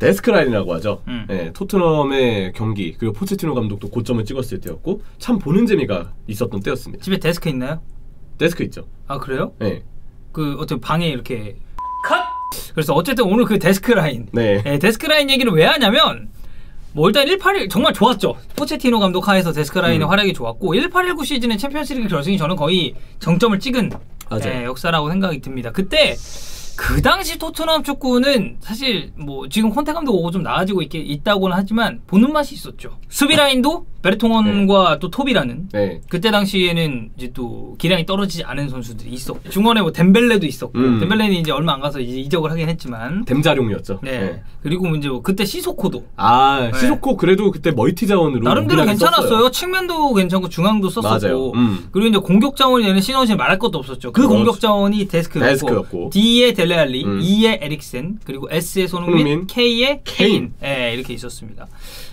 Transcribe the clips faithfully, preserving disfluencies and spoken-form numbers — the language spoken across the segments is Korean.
데스크라인이라고 하죠. 음. 네, 토트넘의 경기 그리고 포체티노 감독도 고점을 찍었을 때였고 참 보는 재미가 있었던 때였습니다. 집에 데스크 있나요? 데스크 있죠. 아 그래요? 네. 그 어떻게 방에 이렇게 컷! 그래서 어쨌든 오늘 그 데스크라인 네. 네, 데스크라인 얘기를 왜 하냐면 뭐 일단 일팔일 정말 좋았죠. 포체티노 감독 하에서 데스크라인의 음. 활약이 좋았고 일팔일구 시즌의 챔피언스리그 결승이 저는 거의 정점을 찍은 네, 역사라고 생각이 듭니다. 그때 그 당시 토트넘 축구는 사실 뭐 지금 콘테 감독 오고 좀 나아지고 있, 있다고는 하지만 보는 맛이 있었죠. 수비 라인도 베르통원과 네. 또 톱이라는 네. 그때 당시에는 이제 또 기량이 떨어지지 않은 선수들이 있었고 중원에 뭐 덴벨레도 있었고 음. 덴벨레는 이제 얼마 안 가서 이제 이적을 하긴 했지만 댐자룡이었죠. 네. 네. 그리고 이제 뭐 그때 시소코도 아 네. 시소코 그래도 그때 멀티 자원으로 나름대로 괜찮았어요. 썼어요. 측면도 괜찮고 중앙도 썼었고 음. 그리고 이제 공격 자원이 되는 시너지는 말할 것도 없었죠. 그 그렇지. 공격 자원이 데스크였고, 데스크였고. D의 델레알리, 음. E의 에릭센 그리고 S의 손흥민, 손흥민. K의 케인, 케인. 네, 이렇게 있었습니다.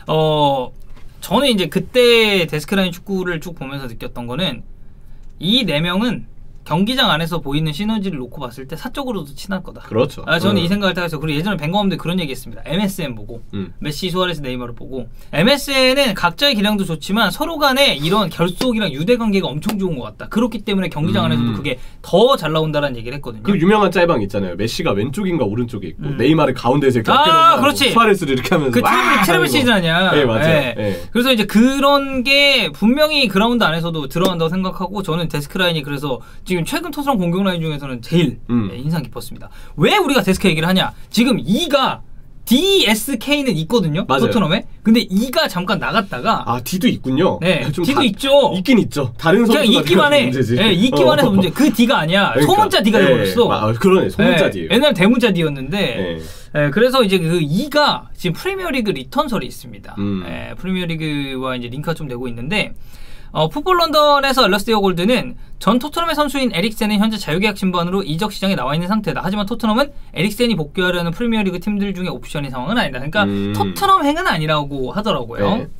어 저는 이제 그때 데스크라인 축구를 쭉 보면서 느꼈던 거는 이 네 명은 경기장 안에서 보이는 시너지를 놓고 봤을 때 사적으로도 친할 거다. 그렇죠. 아, 저는 음. 이 생각을 타서 그리고 예전에 벵거감도 그런 얘기했습니다. 엠에스엔 보고 음. 메시, 수아레스, 네이마르 보고 엠에스엔은 각자의 기량도 좋지만 서로 간에 이런 결속이랑 유대 관계가 엄청 좋은 것 같다. 그렇기 때문에 경기장 안에서도 음. 그게 더 잘 나온다라는 얘기를 했거든요. 그 유명한 짤방 있잖아요. 메시가 왼쪽인가 오른쪽에 있고 음. 네이마르 가운데에서 이렇게 아, 그렇지. 수아레스를 이렇게 하면서 그 트래블, 트래블 시즌 아니야. 네, 맞아요. 네. 네. 그래서 이제 그런 게 분명히 그라운드 안에서도 들어간다고 생각하고 저는 데스크라인이 그래서 지금 최근 토트넘 공 공격 라인 중에서는 제일 음. 네, 인상 깊었습니다. 왜 우리가 데스크 얘기를 하냐? 지금 E가 디에스케이는 있거든요. 맞아요. 토트넘에. 근데 E가 잠깐 나갔다가 아 D도 있군요. 네, 좀 D도 다, 있죠. 있긴 있죠. 다른 선수가 그냥 있기만 해. 문제지. 네, 있기만 해서 문제. 그 D가 아니야. 그러니까. 소문자 D가 되어버렸어. 네. 아, 그러네. 소문자 D. 네, 옛날 대문자 D였는데 네. 네, 그래서 이제 그 E가 지금 프리미어리그 리턴설이 있습니다. 음. 네, 프리미어리그와 이제 링크가 좀 되고 있는데. 어, 풋볼 런던에서 엘러스티어 골드는 전 토트넘의 선수인 에릭센은 현재 자유계약 신분으로 이적 시장에 나와 있는 상태다. 하지만 토트넘은 에릭센이 복귀하려는 프리미어리그 팀들 중에 옵션인 상황은 아니다. 그러니까 음. 토트넘 행은 아니라고 하더라고요. 네.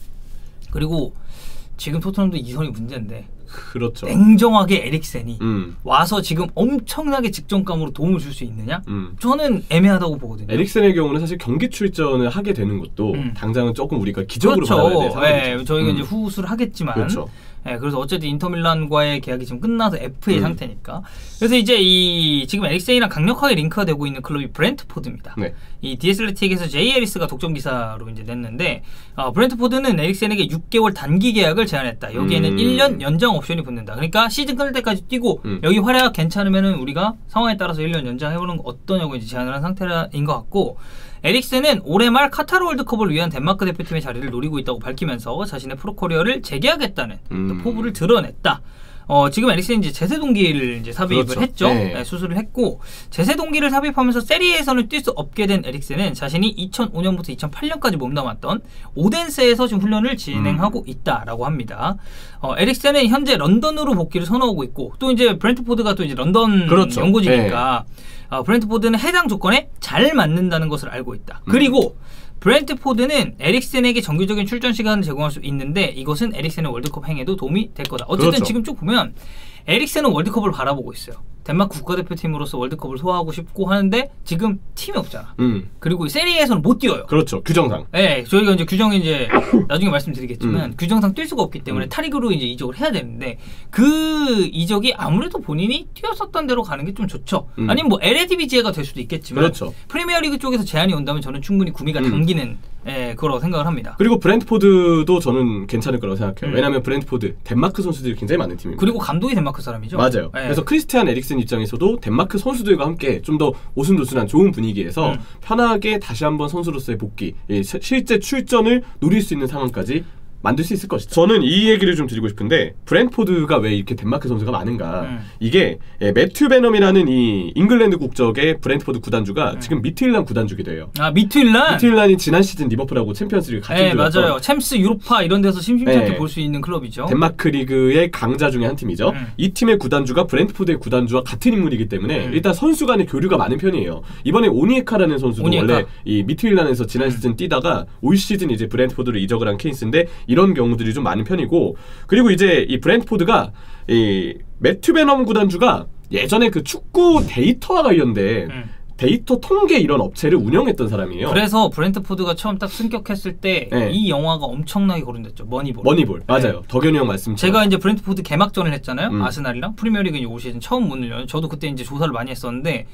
그리고 지금 토트넘도 이선이 문제인데 그렇죠. 냉정하게 에릭센이 음. 와서 지금 엄청나게 직전감으로 도움을 줄 수 있느냐? 음. 저는 애매하다고 보거든요. 에릭센의 경우는 사실 경기 출전을 하게 되는 것도 음. 당장은 조금 우리가 기적으로 그렇죠. 받아야 될 상황이죠. 네, 저희가 음. 이제 후수를 하겠지만 그렇죠. 네, 그래서 어쨌든 인터밀란과의 계약이 지금 끝나서 에프에이 음. 상태니까. 그래서 이제 이 지금 에릭센이랑 강력하게 링크가 되고 있는 클럽이 브렌트포드입니다. 네. 이 디에슬레틱에서 제이 에리스가 독점 기사로 이제 냈는데 어, 브렌트포드는 에릭센에게 육 개월 단기 계약을 제안했다. 여기에는 음. 일 년 연장 옵션이 붙는다. 그러니까 시즌 끝날 때까지 뛰고 음. 여기 활약 괜찮으면은 우리가 상황에 따라서 일 년 연장해보는 거 어떠냐고 이제 제안을 한 상태인 것 같고. 에릭센은 올해 말 카타르 월드컵을 위한 덴마크 대표팀의 자리를 노리고 있다고 밝히면서 자신의 프로 커리어를 재계하겠다는 음. 포부를 드러냈다. 어, 지금 에릭센이 이제 제세 동기를 이제 삽입을 그렇죠. 했죠. 네. 네, 수술을 했고 제세 동기를 삽입하면서 세리에서는 뛸 수 없게 된 에릭센은 자신이 이천오 년부터 이천팔 년까지 몸담았던 오덴세에서 지금 훈련을 진행하고 음. 있다라고 합니다. 어, 에릭센은 현재 런던으로 복귀를 선호하고 있고 또 이제 브렌트포드가 또 이제 런던 그렇죠. 연고지니까. 네. 어, 브렌트포드는 해당 조건에 잘 맞는다는 것을 알고 있다. 음. 그리고 브렌트포드는 에릭센에게 정기적인 출전 시간을 제공할 수 있는데 이것은 에릭센의 월드컵 행에도 도움이 될 거다. 어쨌든 그렇죠. 지금 쭉 보면 에릭센은 월드컵을 바라보고 있어요. 덴마크 국가대표팀으로서 월드컵을 소화하고 싶고 하는데 지금 팀이 없잖아. 음. 그리고 세리에서는 못 뛰어요. 그렇죠. 규정상. 네, 저희가 이제 규정이 이제 나중에 말씀드리겠지만 음. 규정상 뛸 수가 없기 때문에 음. 타리그로 이제 이적을 해야 되는데 그 이적이 아무래도 본인이 뛰었었던 대로 가는 게 좀 좋죠. 음. 아니면 뭐 엘에이디비지에이가 될 수도 있겠지만 그렇죠. 프리미어리그 쪽에서 제안이 온다면 저는 충분히 구미가 음. 당기는 예, 그거라고 생각을 합니다. 그리고 브렌트포드도 저는 괜찮을 거라고 생각해요. 음. 왜냐하면 브렌트포드 덴마크 선수들이 굉장히 많은 팀입니다. 그리고 감독이 덴마크 사람이죠. 맞아요. 예. 그래서 크리스티안 에릭센 입장에서도 덴마크 선수들과 함께 좀 더 오순도순한 좋은 분위기에서 음. 편하게 다시 한번 선수로서의 복귀, 예, 실제 출전을 노릴 수 있는 상황까지 만들 수 있을 것이다. 저는 이 얘기를 좀 드리고 싶은데 브렌트포드가 왜 이렇게 덴마크 선수가 많은가. 음. 이게 예, 매튜 베넘이라는 이 잉글랜드 국적의 브렌트포드 구단주가 음. 지금 미트일란 구단주기도 해요. 아 미트일란? 미트일란이 지난 시즌 리버풀하고 챔피언스리그 같은 네, 맞아요. 챔스 유로파 이런 데서 심심찮게 네. 볼 수 있는 클럽이죠. 덴마크 리그의 강자 중에 한 팀이죠. 음. 이 팀의 구단주가 브렌트포드의 구단주와 같은 인물이기 때문에 음. 일단 선수 간의 교류가 많은 편이에요. 이번에 오니에카라는 선수도 오니에카. 원래 이 미트일란에서 지난 음. 시즌 뛰다가 올 시즌 이제 브렌트포드로 이적을 한 케이스인데 이런 경우들이 좀 많은 편이고 그리고 이제 이 브렌트포드가 이 매튜 베넘 구단주가 예전에 그 축구 데이터와 관련된 음. 데이터 통계 이런 업체를 운영했던 사람이에요. 그래서 브렌트포드가 처음 딱 승격했을 때 이 네. 영화가 엄청나게 거론됐죠. 머니볼. 머니볼. 맞아요. 네. 덕현이 형 말씀처럼. 제가 이제 브렌트포드 개막전을 했잖아요. 음. 아스날이랑 프리미어리그 올 시즌 처음 문을 열어요. 저도 그때 이제 조사를 많이 했었는데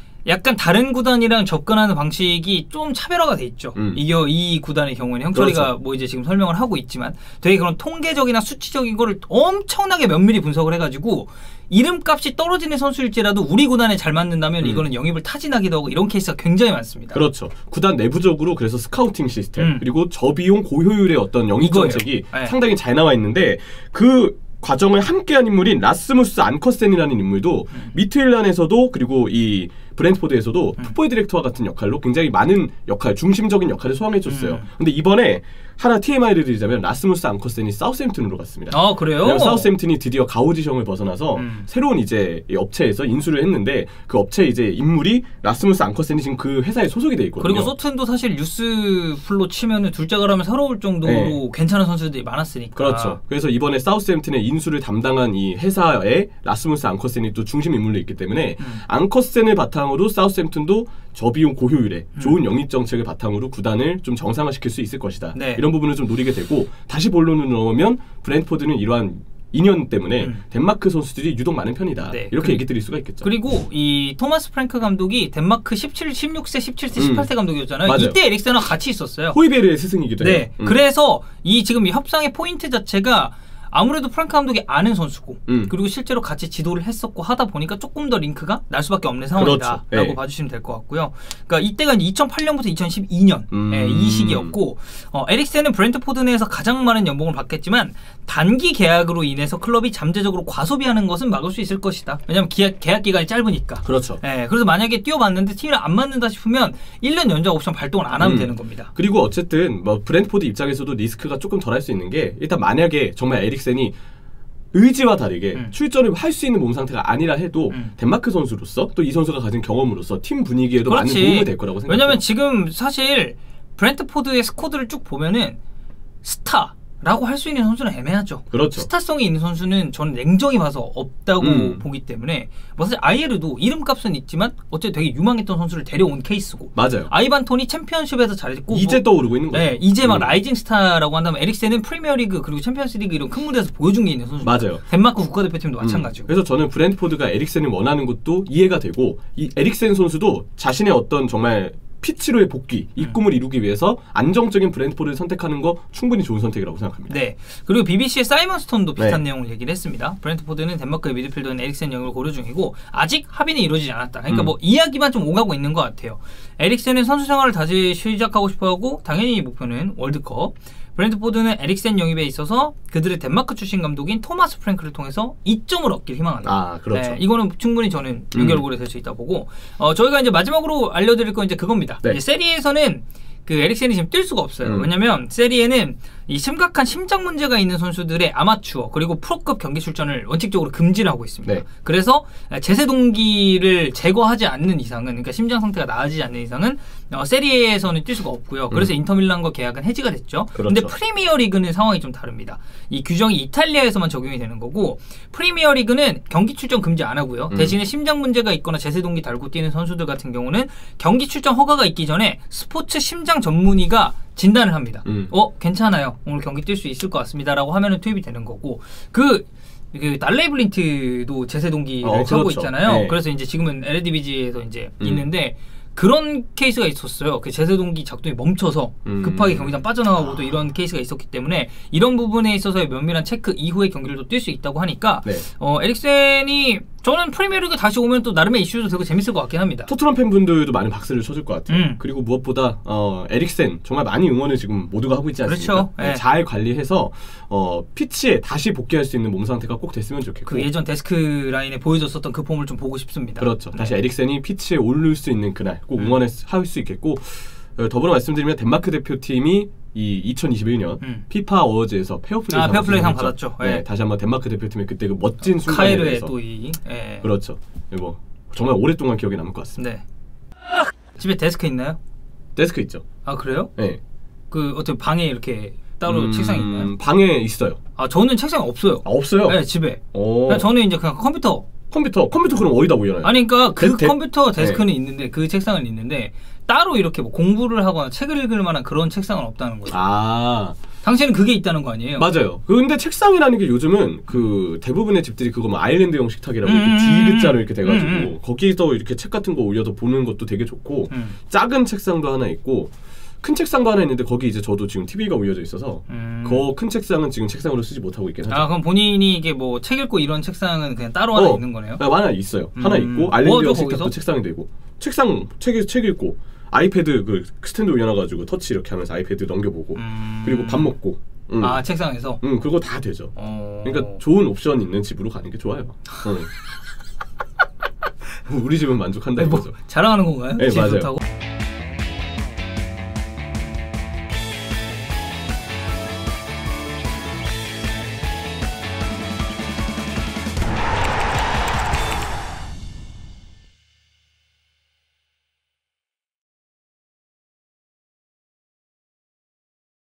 약간 다른 구단이랑 접근하는 방식이 좀 차별화가 돼 있죠. 음. 이게 이 구단의 경우에는 형철이가 그렇죠. 뭐 이제 지금 설명을 하고 있지만 되게 그런 통계적이나 수치적인 거를 엄청나게 면밀히 분석을 해가지고 이름값이 떨어지는 선수일지라도 우리 구단에 잘 맞는다면 음. 이거는 영입을 타진하기도 하고 이런 케이스가 굉장히 많습니다. 그렇죠. 구단 내부적으로 그래서 스카우팅 시스템 음. 그리고 저비용 고효율의 어떤 영입 정책이 네. 상당히 잘 나와 있는데 그 과정을 함께한 인물인 라스무스 안커센이라는 인물도 음. 미트일란에서도 그리고 이 브렌트포드에서도 음. 풋볼 디렉터와 같은 역할로 굉장히 많은 역할, 중심적인 역할을 소화해줬어요. 음. 근데 이번에 하나 티엠아이를 드리자면 라스무스 안커센이 사우스햄튼으로 갔습니다. 아 그래요? 사우스햄튼이 드디어 가오지형을 벗어나서 음. 새로운 이제 업체에서 인수를 했는데 그 업체 이제 인물이 라스무스 안커센이 지금 그 회사에 소속이 돼 있거든요. 그리고 소튼도 사실 뉴스풀로 치면은 둘째 가라면 서러울 정도로 네. 괜찮은 선수들이 많았으니까. 그렇죠. 그래서 이번에 사우스햄튼의 인수를 담당한 이 회사에 라스무스 안커센이 또 중심 인물로 있기 때문에 음. 안커센을 바탕으로 사우스햄튼도 저비용 고효율의 음. 좋은 영입 정책을 바탕으로 구단을 좀 정상화시킬 수 있을 것이다. 네. 이런 부분을 좀 노리게 되고 다시 본론을 넣으면 브렌트포드는 이러한 인연 때문에 음. 덴마크 선수들이 유독 많은 편이다. 네. 이렇게 그, 얘기 드릴 수가 있겠죠. 그리고 이 토마스 프랭크 감독이 덴마크 십칠, 십육 세, 십칠 세, 십팔 세 음. 감독이었잖아요. 맞아요. 이때 에릭센과 같이 있었어요. 호이베르의 스승이기도 해요. 네. 음. 그래서 이 지금 이 협상의 포인트 자체가 아무래도 프랭크 감독이 아는 선수고 음. 그리고 실제로 같이 지도를 했었고 하다 보니까 조금 더 링크가 날 수밖에 없는 상황이다 그렇죠. 라고 네. 봐주시면 될 것 같고요. 그러니까 이때가 이제 이천팔 년부터 이천십이 년 음. 네, 이 시기였고 어, 에릭센은 브렌트포드 내에서 가장 많은 연봉을 받겠지만 단기 계약으로 인해서 클럽이 잠재적으로 과소비하는 것은 막을 수 있을 것이다. 왜냐하면 계약, 계약 기간이 짧으니까. 그렇죠. 네, 그래서 만약에 뛰어봤는데 팀이랑 안 맞는다 싶으면 일 년 연장 옵션 발동을 안 하면 음. 되는 겁니다. 그리고 어쨌든 뭐 브렌트포드 입장에서도 리스크가 조금 덜할 수 있는 게 일단 만약에 정말 에릭센 이 의지와 다르게 음. 출전을 할 수 있는 몸 상태가 아니라 해도 음. 덴마크 선수로서 또 이 선수가 가진 경험으로서 팀 분위기에도 그렇지. 많은 도움이 될 거라고 생각해요. 왜냐면 지금 사실 브렌트포드의 스쿼드를 쭉 보면은 스타 라고 할 수 있는 선수는 애매하죠. 그렇죠. 스타성이 있는 선수는 저는 냉정히 봐서 없다고 음. 보기 때문에 뭐 사실 아이에르도 이름값은 있지만 어쨌든 되게 유망했던 선수를 데려온 케이스고 맞아요. 아이반 톤이 챔피언십에서 잘했고 이제 뭐, 떠오르고 있는 거예요. 네, 이제 막 음. 라이징 스타라고 한다면 에릭센은 프리미어리그 그리고 챔피언스리그 이런 큰 무대에서 보여준 게 있는 선수. 맞아요. 덴마크 국가대표팀도 음. 마찬가지고. 그래서 저는 브렌트포드가 에릭센을 원하는 것도 이해가 되고 이 에릭센 선수도 자신의 어떤 정말 피치로의 복귀, 이 꿈을 이루기 위해서 안정적인 브렌트포드를 선택하는 거 충분히 좋은 선택이라고 생각합니다. 네. 그리고 비비씨의 사이먼 스톤도 비슷한 네. 내용을 얘기를 했습니다. 브렌트포드는 덴마크의 미드필더인 에릭센 영입을 고려 중이고 아직 합의는 이루어지지 않았다. 그러니까 음. 뭐 이야기만 좀 오가고 있는 것 같아요. 에릭센은 선수 생활을 다시 시작하고 싶어하고 당연히 목표는 월드컵. 브렌트포드는 에릭센 영입에 있어서 그들의 덴마크 출신 감독인 토마스 프랭크를 통해서 이점을 얻길 희망한다. 아, 그렇죠. 네, 이거는 충분히 저는 연결고리 될 수 있다 보고 어, 저희가 이제 마지막으로 알려드릴 건 이제 그겁니다. 네. 이제 세리에서는 그 에릭센이 지금 뛸 수가 없어요. 음. 왜냐면 세리에는 이 심각한 심장 문제가 있는 선수들의 아마추어 그리고 프로급 경기 출전을 원칙적으로 금지를 하고 있습니다. 네. 그래서 제세 동기를 제거하지 않는 이상은 그러니까 심장 상태가 나아지지 않는 이상은 어, 세리에에서는 뛸 수가 없고요. 그래서 음. 인터밀란과 계약은 해지가 됐죠. 그런데 그렇죠. 프리미어리그는 상황이 좀 다릅니다. 이 규정이 이탈리아에서만 적용이 되는 거고 프리미어리그는 경기 출전 금지 안 하고요. 음. 대신에 심장 문제가 있거나 제세 동기 달고 뛰는 선수들 같은 경우는 경기 출전 허가가 있기 전에 스포츠 심장 전문의가 진단을 합니다. 음. 어 괜찮아요. 오늘 경기 뛸 수 있을 것 같습니다라고 하면은 투입이 되는 거고 그, 그 달레이 블린트도 제세 동기를 어, 차고 그렇죠. 있잖아요. 네. 그래서 이제 지금은 엘에디비지에서 이제 음. 있는데 그런 케이스가 있었어요. 그 제세 동기 작동이 멈춰서 음. 급하게 경기장 빠져나가고도 아. 이런 케이스가 있었기 때문에 이런 부분에 있어서의 면밀한 체크 이후에 경기를 또 뛸 수 있다고 하니까 네. 어, 에릭센이 저는 프리미어리그 다시 오면 또 나름의 이슈도 되게 재밌을 것 같긴 합니다. 토트넘 팬분들도 많이 박수를 쳐줄 것 같아요. 음. 그리고 무엇보다 어, 에릭센 정말 많이 응원을 지금 모두가 하고 있지 않습니까? 그렇죠. 네. 네. 잘 관리해서 어, 피치에 다시 복귀할 수 있는 몸 상태가 꼭 됐으면 좋겠고 그 예전 데스크 라인에 보여줬었던 그 폼을 좀 보고 싶습니다. 그렇죠. 네. 다시 에릭센이 피치에 오를 수 있는 그날 꼭 응원할 수 있겠고 어, 더불어 말씀드리면 덴마크 대표팀이 이 이천이십일 년 음. 피파 어워즈에서 페어플레이 아, 페어플레이상 받았죠. 네, 네. 다시 한번 덴마크 대표팀의 그때 그 멋진 순간에 카에르의 또 이 예. 그렇죠. 뭐 정말 오랫동안 기억에 남을 것 같습니다. 네. 집에 데스크 있나요? 데스크 있죠. 아 그래요? 네. 그 어떻게 방에 이렇게 따로 음, 책상이 있나요? 방에 있어요. 아 저는 책상이 없어요. 아, 없어요? 네 집에. 오. 저는 이제 그냥 컴퓨터 컴퓨터 컴퓨터 그럼 어디다 올려놔요? 아니 그러니까 그 데, 컴퓨터 데스크는 네. 있는데 그 책상은 있는데 따로 이렇게 뭐 공부를 하거나 책을 읽을 만한 그런 책상은 없다는 거죠. 아 당신은 그게 있다는 거 아니에요? 맞아요. 근데 책상이라는 게 요즘은 그 대부분의 집들이 그거 뭐 아일랜드형 식탁이라고 음, 이렇게 D자로 이렇게 돼가지고 음, 음. 거기서 이렇게 책 같은 거 올려서 보는 것도 되게 좋고 음. 작은 책상도 하나 있고 큰 책상도 하나 있는데 거기 이제 저도 지금 티비가 올려져 있어서 음. 그 큰 책상은 지금 책상으로 쓰지 못하고 있긴 하죠. 아 그럼 본인이 이게 뭐 책 읽고 이런 책상은 그냥 따로 하나 어, 있는 거네요? 아, 하나 있어요. 음. 하나 있고 아일랜드형 식탁도 책상이 되고 책상 책, 책 읽고 아이패드 그 스탠드 올려놔가지고 터치 이렇게 하면서 아이패드 넘겨보고 음. 그리고 밥 먹고 음. 아 책상에서? 응 그거 다 되죠. 어... 그러니까 좋은 옵션 있는 집으로 가는 게 좋아요. 응. 우리 집은 만족한다 뭐, 이거죠. 자랑하는 건가요? 네 맞아요. 좋다고?